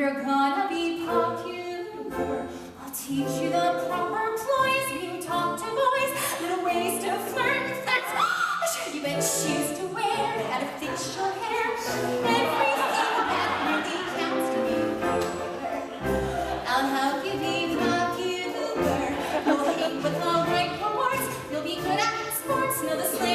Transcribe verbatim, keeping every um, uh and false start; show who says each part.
Speaker 1: You're gonna be popular. I'll teach you the proper ploys. You talk to boys, little ways to flirt. That's I'll show you what shoes to wear, how to fix your hair, everything that really counts to be popular. I'll help you be popular. You'll hang with all right boys. You'll be good at sports. Know the slang.